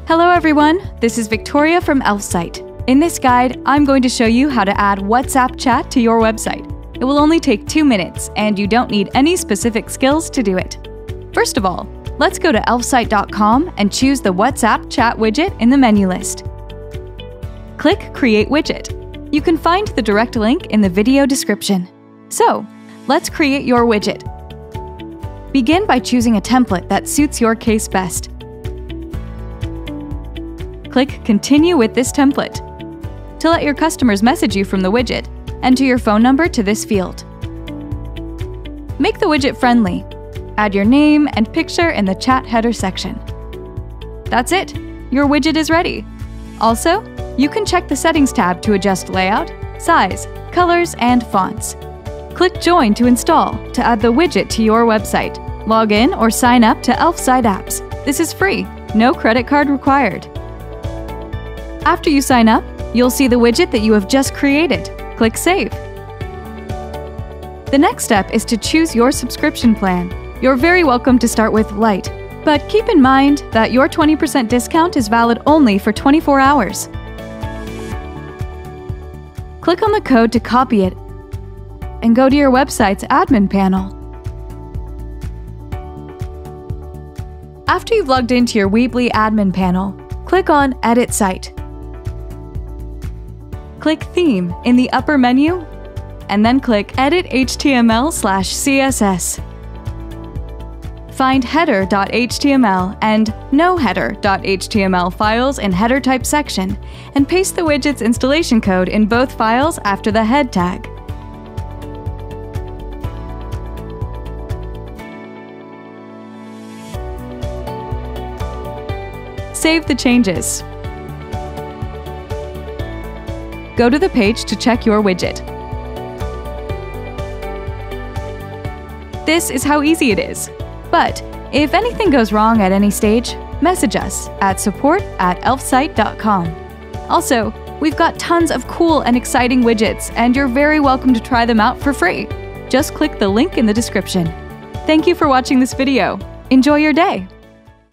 Hello everyone, this is Victoria from Elfsight. In this guide, I'm going to show you how to add WhatsApp chat to your website. It will only take 2 minutes, and you don't need any specific skills to do it. First of all, let's go to elfsight.com and choose the WhatsApp chat widget in the menu list. Click Create Widget. You can find the direct link in the video description. So, let's create your widget. Begin by choosing a template that suits your case best. Click Continue with this template. To let your customers message you from the widget, enter your phone number to this field. Make the widget friendly. Add your name and picture in the chat header section. That's it! Your widget is ready. Also, you can check the Settings tab to adjust layout, size, colors, and fonts. Click Join to install to add the widget to your website. Log in or sign up to Elfsight apps. This is free, no credit card required. After you sign up, you'll see the widget that you have just created. Click Save. The next step is to choose your subscription plan. You're very welcome to start with Lite, but keep in mind that your 20% discount is valid only for 24 hours. Click on the code to copy it and go to your website's admin panel. After you've logged into your Weebly admin panel, click on Edit Site. Click Theme in the upper menu, and then click Edit HTML/CSS. Find header.html and noheader.html files in header type section, and paste the widget's installation code in both files after the head tag. Save the changes. Go to the page to check your widget. This is how easy it is. But if anything goes wrong at any stage, message us at support@elfsight.com. Also, we've got tons of cool and exciting widgets, and you're very welcome to try them out for free. Just click the link in the description. Thank you for watching this video. Enjoy your day!